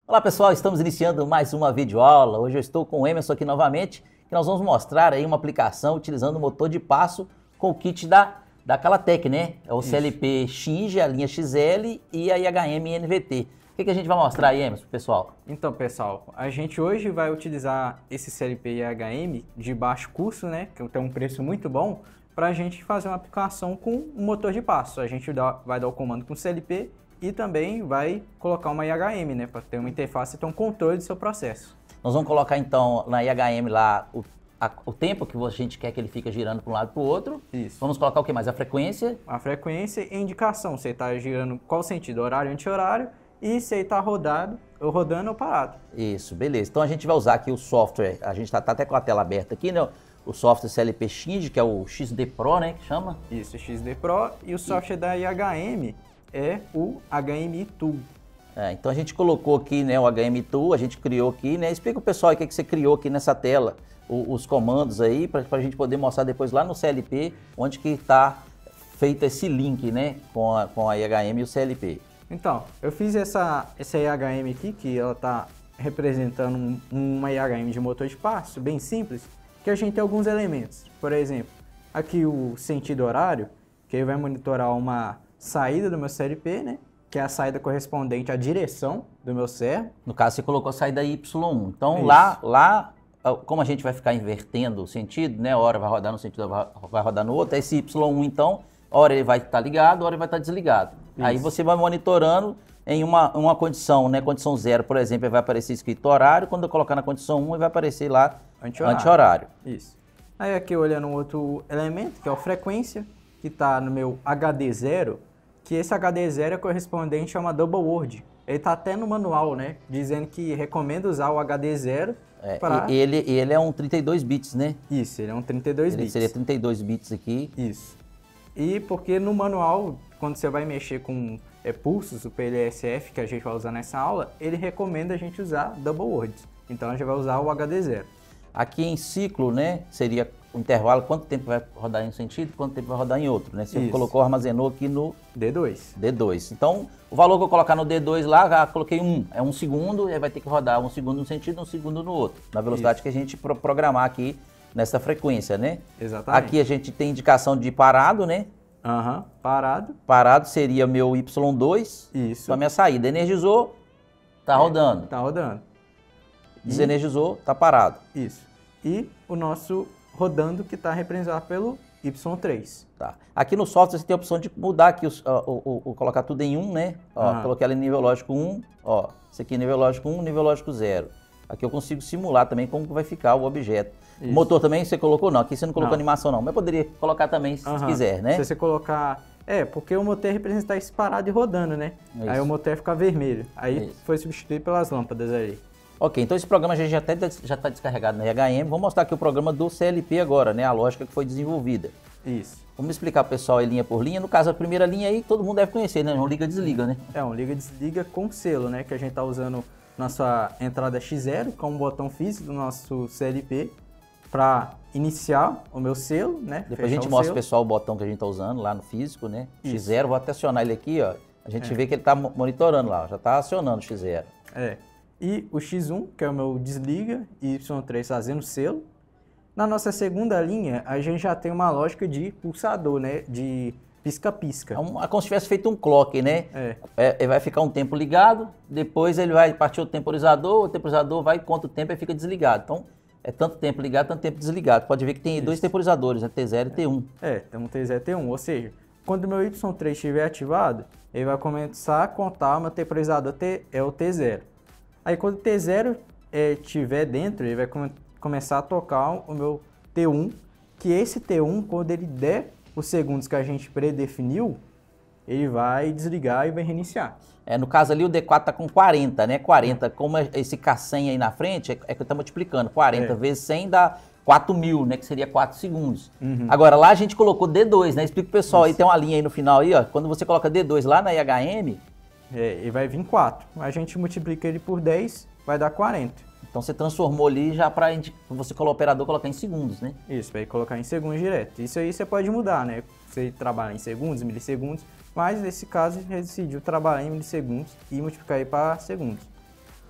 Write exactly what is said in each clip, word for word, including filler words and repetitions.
Olá pessoal, estamos iniciando mais uma videoaula. Hoje eu estou com o Emerson aqui novamente, que nós vamos mostrar aí uma aplicação utilizando o motor de passo com o kit da, da Calatec, né? É o Isso. C L P Shinge, a linha X L e a I H M N V T. O que, que a gente vai mostrar aí, Emerson, pessoal? Então, pessoal, a gente hoje vai utilizar esse C L P e I H M de baixo custo, né? Que tem um preço muito bom, para a gente fazer uma aplicação com um motor de passo. A gente dá, vai dar o comando com o C L P e também vai colocar uma I H M, né, para ter uma interface e ter um controle do seu processo. Nós vamos colocar então na I H M lá o, a, o tempo que a gente quer que ele fique girando para um lado e para o outro. Isso. Vamos colocar o que mais? A frequência? A frequência e indicação, se está girando qual sentido, horário, anti-horário, e se está rodado, ou rodando ou parado. Isso, beleza. Então a gente vai usar aqui o software, a gente está tá até com a tela aberta aqui, né? O software C L P Shinge, que é o X D Pro, né, que chama? Isso, X D Pro, e o software e... da I H M é o H M I Tool. É, então a gente colocou aqui, né, o H M I Tool, a gente criou aqui, né? Explica o pessoal o que, que você criou aqui nessa tela, o, os comandos aí, para a gente poder mostrar depois lá no C L P, onde que está feito esse link, né, com a, com a I H M e o C L P. Então, eu fiz essa, essa I H M aqui, que ela está representando um, uma I H M de motor de passo, bem simples, que a gente tem alguns elementos. Por exemplo, aqui o sentido horário, que aí vai monitorar uma saída do meu C L P, né? Que é a saída correspondente à direção do meu servo. No caso, você colocou a saída Y um. Então, lá, lá, como a gente vai ficar invertendo o sentido, né? A hora vai rodar no sentido, vai rodar no outro. Esse Y um, então, a hora ele vai estar ligado, a hora ele vai estar desligado. Isso. Aí você vai monitorando em uma, uma condição, né? Condição zero, por exemplo, vai aparecer escrito horário. Quando eu colocar na condição um, vai aparecer lá anti-horário. Anti-horário. Isso. Aí aqui olhando um outro elemento, que é o frequência, que está no meu H D zero, que esse H D zero é correspondente a uma double word. Ele está até no manual, né? Dizendo que recomenda usar o H D zero é, para... Ele, ele é um trinta e dois bits, né? Isso, ele é um trinta e dois ele bits. Seria trinta e dois bits aqui. Isso. E porque no manual, quando você vai mexer com é, pulsos, o P L S F, que a gente vai usar nessa aula, ele recomenda a gente usar double words. Então a gente vai usar o H D zero. Aqui em ciclo, né, seria o intervalo, quanto tempo vai rodar em um sentido, quanto tempo vai rodar em outro, né? Você Isso. colocou, armazenou aqui no D dois. D dois. Então, o valor que eu colocar no D dois lá, já coloquei um, é um segundo, e aí vai ter que rodar um segundo num sentido, um segundo no outro, na velocidade Isso. que a gente pro programar aqui nessa frequência, né? Exatamente. Aqui a gente tem indicação de parado, né? Aham, uhum. Parado. Parado seria meu Y dois. Isso. A minha saída. Energizou, tá é, rodando. Tá rodando. Desenergizou, tá parado. Isso. E o nosso rodando, que está representado pelo Y três. Tá. Aqui no software você tem a opção de mudar aqui, os, ó, o, o, colocar tudo em um, né? Ó, uhum. Coloquei ela em nível lógico um, ó. Isso aqui é nível lógico um, nível lógico zero. Aqui eu consigo simular também como vai ficar o objeto. Isso. O motor também você colocou? Não, aqui você não colocou não. animação não, mas poderia colocar também se uhum. quiser, né? Se você colocar... É, porque o motor representa esse parado e rodando, né? Isso. Aí o motor fica vermelho. Aí Isso. foi substituído pelas lâmpadas aí. Ok, então esse programa já está já tá descarregado na I H M. Vou mostrar aqui o programa do C L P agora, né? A lógica que foi desenvolvida. Isso. Vamos explicar para o pessoal aí linha por linha. No caso, a primeira linha aí, todo mundo deve conhecer, né? Um liga-desliga, né? É, um liga-desliga com selo, né? Que a gente está usando nossa entrada X zero como botão físico do nosso C L P para iniciar o meu selo, né? Depois a gente mostra o pessoal o botão que a gente está usando lá no físico, né? Isso. X zero, vou até acionar ele aqui, ó. A gente é. vê que ele está monitorando lá, já está acionando o X zero. É. E o X um, que é o meu desliga, e Y três fazendo selo. Na nossa segunda linha, a gente já tem uma lógica de pulsador, né? De pisca-pisca. É, um, é como se tivesse feito um clock, né? É. É, ele vai ficar um tempo ligado, depois ele vai partir o temporizador, o temporizador vai, conta o tempo e fica desligado. Então, é tanto tempo ligado, tanto tempo desligado. Pode ver que tem Isso. dois temporizadores, é T zero e T um. É, tem um T zero e T um, ou seja, quando o meu Y três estiver ativado, ele vai começar a contar o meu temporizador T, é o T zero. Aí quando o T zero estiver é, dentro, ele vai come, começar a tocar o meu T um, que esse T um, quando ele der os segundos que a gente predefiniu, ele vai desligar e vai reiniciar. É, no caso ali o D quatro está com quarenta, né? quarenta, como esse K cem aí na frente, é, é que eu estou multiplicando. quarenta é. vezes cem dá quatro mil, né? Que seria quatro segundos. Uhum. Agora lá a gente colocou D dois, né? Explica pro pessoal, Isso. aí tem uma linha aí no final aí, ó. Quando você coloca D dois lá na I H M... É, ele vai vir quatro. A gente multiplica ele por dez, vai dar quarenta. Então você transformou ali já para você, como operador, colocar em segundos, né? Isso, vai colocar em segundos direto. Isso aí você pode mudar, né? Você trabalha em segundos, milissegundos, mas nesse caso a gente decidiu trabalhar em milissegundos e multiplicar aí para segundos.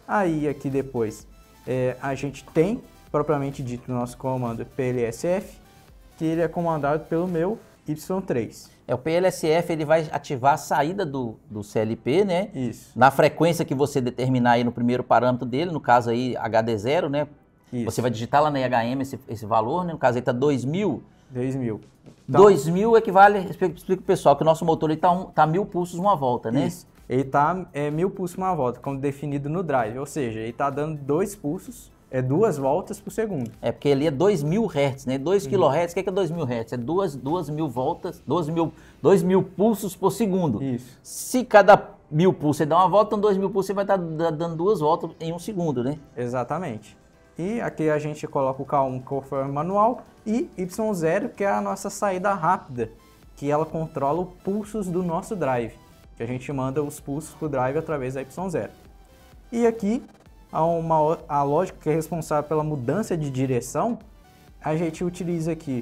Aí aqui depois é, a gente tem, propriamente dito, o nosso comando P L S F, que ele é comandado pelo meu Y três. É, o P L S F ele vai ativar a saída do, do C L P, né? Isso. Na frequência que você determinar aí no primeiro parâmetro dele, no caso aí H D zero, né? Isso. Você vai digitar lá na I H M esse, esse valor, né? No caso aí tá dois mil. dois mil. Então, dois mil equivale, explica o pessoal, que o nosso motor ele tá, um, tá mil pulsos uma volta, né? Isso. Ele tá é, mil pulsos uma volta, como definido no drive. Ou seja, ele tá dando dois pulsos, é duas voltas por segundo. É porque ele é dois mil hertz, né? dois quilohertz, o que é, que é dois mil hertz? É duas mil voltas, dois mil pulsos por segundo. Isso. Se cada mil pulsos você dá uma volta, então dois mil pulsos você vai estar dando duas voltas em um segundo, né? Exatamente. E aqui a gente coloca o K um conforme manual e Y zero, que é a nossa saída rápida, que ela controla os pulsos do nosso drive, que a gente manda os pulsos para o drive através da Y zero. E aqui, a, uma, a lógica que é responsável pela mudança de direção, a gente utiliza aqui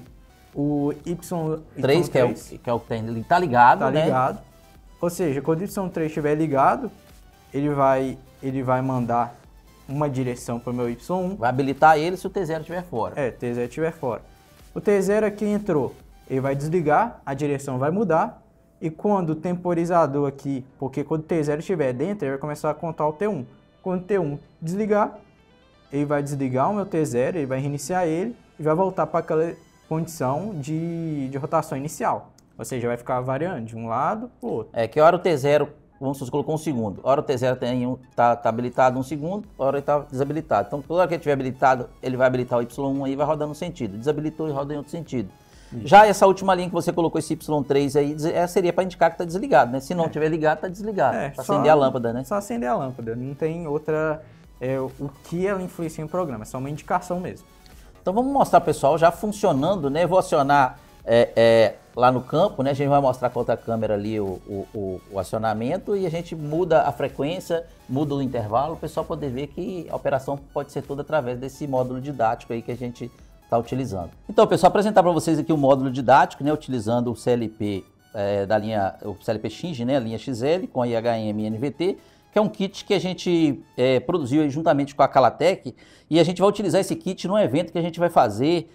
o Y três, que é o que é o que tem, ele tá ligado, tá né? ligado. Ou seja, quando o Y três estiver ligado, ele vai, ele vai mandar uma direção para o meu Y um. Vai habilitar ele se o T zero estiver fora. É, T zero estiver fora. O T zero aqui entrou, ele vai desligar, a direção vai mudar, e quando o temporizador aqui, porque quando o T zero estiver dentro, ele vai começar a contar o T um. Quando o T um desligar, ele vai desligar o meu T zero, ele vai reiniciar ele, e vai voltar para aquela condição de, de rotação inicial. Ou seja, vai ficar variando de um lado para o outro. É, que hora o T zero, vamos supor, colocou um segundo. A hora o T zero tem um, tá, tá habilitado um segundo, a hora ele tá desabilitado. Então, toda hora que ele estiver habilitado, ele vai habilitar o Y um aí e vai rodando um sentido. Desabilitou e roda em outro sentido. Isso. Já essa última linha que você colocou, esse Y três aí, seria para indicar que está desligado, né? Se não estiver é. ligado, está desligado. É, para acender a lâmpada, né? Só acender a lâmpada. Não tem outra... É, o que ela influencia no programa, é só uma indicação mesmo. Então vamos mostrar, pessoal, já funcionando, né? Eu vou acionar é, é, lá no campo, né? A gente vai mostrar com outra câmera ali o, o, o, o acionamento e a gente muda a frequência, muda o intervalo, o pessoal poder ver que a operação pode ser toda através desse módulo didático aí que a gente está utilizando. Então, pessoal, apresentar para vocês aqui o módulo didático, né? Utilizando o C L P é, da linha, o C L P Xing, né? A linha X L com a I H M e N V T, que é um kit que a gente é, produziu aí juntamente com a Calatec, e a gente vai utilizar esse kit num evento que a gente vai fazer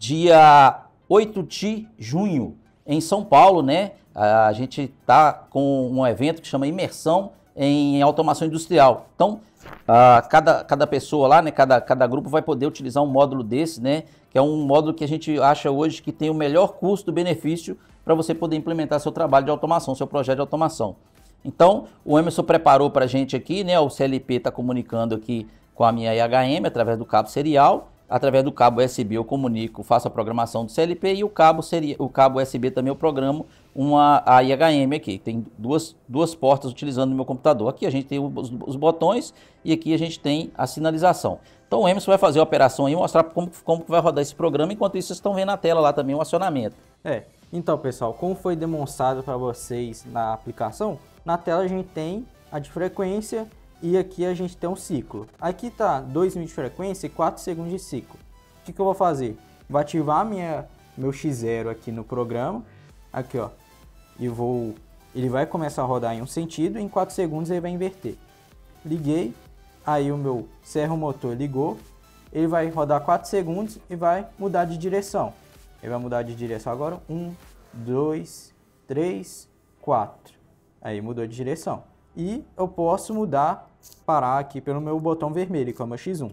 dia oito de junho em São Paulo, né? A gente tá com um evento que chama Imersão em Automação Industrial. Então, a, cada, cada pessoa lá, né? Cada, cada grupo vai poder utilizar um módulo desse, né? Que é um módulo que a gente acha hoje que tem o melhor custo-benefício para você poder implementar seu trabalho de automação, seu projeto de automação. Então, o Emerson preparou para a gente aqui, né? O C L P está comunicando aqui com a minha I H M através do cabo serial. Através do cabo U S B eu comunico, faço a programação do C L P e o cabo, seria, o cabo U S B também eu programo uma, a I H M aqui. Tem duas, duas portas utilizando no meu computador. Aqui a gente tem os, os botões e aqui a gente tem a sinalização. Então o Emerson vai fazer a operação aí e mostrar como, como vai rodar esse programa. Enquanto isso, vocês estão vendo na tela lá também o acionamento. É, então pessoal, como foi demonstrado para vocês na aplicação, na tela a gente tem a de frequência e aqui a gente tem um ciclo. Aqui tá dois mil de frequência e quatro segundos de ciclo. O que, que eu vou fazer? Vou ativar minha, meu X zero aqui no programa, aqui ó, e vou, ele vai começar a rodar em um sentido e em quatro segundos ele vai inverter. Liguei, aí o meu servo motor ligou, ele vai rodar quatro segundos e vai mudar de direção. Ele vai mudar de direção agora, um, dois, três, quatro. Aí mudou de direção. E eu posso mudar, parar aqui pelo meu botão vermelho, que é o meu X um.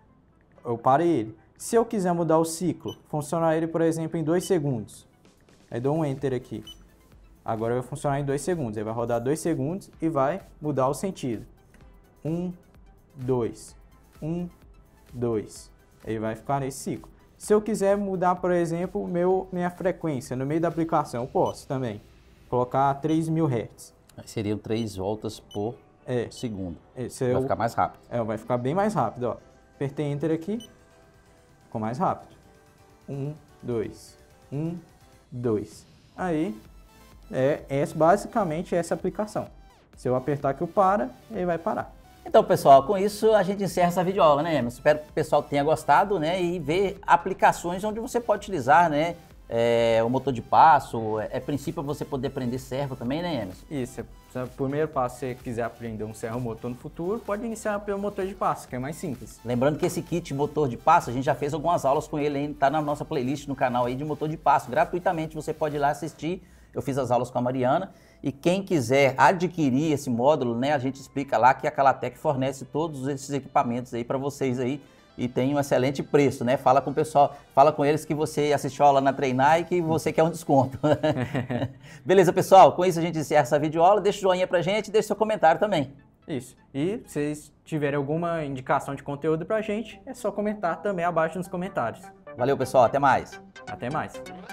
Eu parei ele. Se eu quiser mudar o ciclo, funcionar ele, por exemplo, em dois segundos. Aí dou um Enter aqui. Agora vai funcionar em dois segundos. Ele vai rodar dois segundos e vai mudar o sentido. um, dois, um, dois. Aí vai ficar nesse ciclo. Se eu quiser mudar, por exemplo, meu, minha frequência no meio da aplicação, eu posso também. Colocar três mil hertz. Seriam três voltas por é, segundo. Esse vai é o, ficar mais rápido. É, vai ficar bem mais rápido, ó. Apertei Enter aqui, ficou mais rápido. Um, dois, um, dois. Aí, é, é basicamente essa aplicação. Se eu apertar aqui o para, ele vai parar. Então, pessoal, com isso a gente encerra essa videoaula, né, Emerson? Espero que o pessoal tenha gostado, né, e ver aplicações onde você pode utilizar, né, É, o motor de passo, é, é princípio você poder prender servo também, né, Emerson? Isso, Se o primeiro passo você quiser aprender um servomotor no futuro, pode iniciar pelo motor de passo, que é mais simples. Lembrando que esse kit motor de passo, a gente já fez algumas aulas com ele, tá na nossa playlist no canal aí de motor de passo. Gratuitamente você pode ir lá assistir. Eu fiz as aulas com a Mariana. E quem quiser adquirir esse módulo, né, a gente explica lá que a Calatec fornece todos esses equipamentos aí para vocês aí e tem um excelente preço, né? Fala com o pessoal, fala com eles que você assistiu a aula na Treinar e que você quer um desconto. Beleza, pessoal? Com isso a gente encerra essa videoaula. Deixa o joinha pra gente e deixa seu comentário também. Isso. E se vocês tiverem alguma indicação de conteúdo pra gente, é só comentar também abaixo nos comentários. Valeu, pessoal. Até mais. Até mais.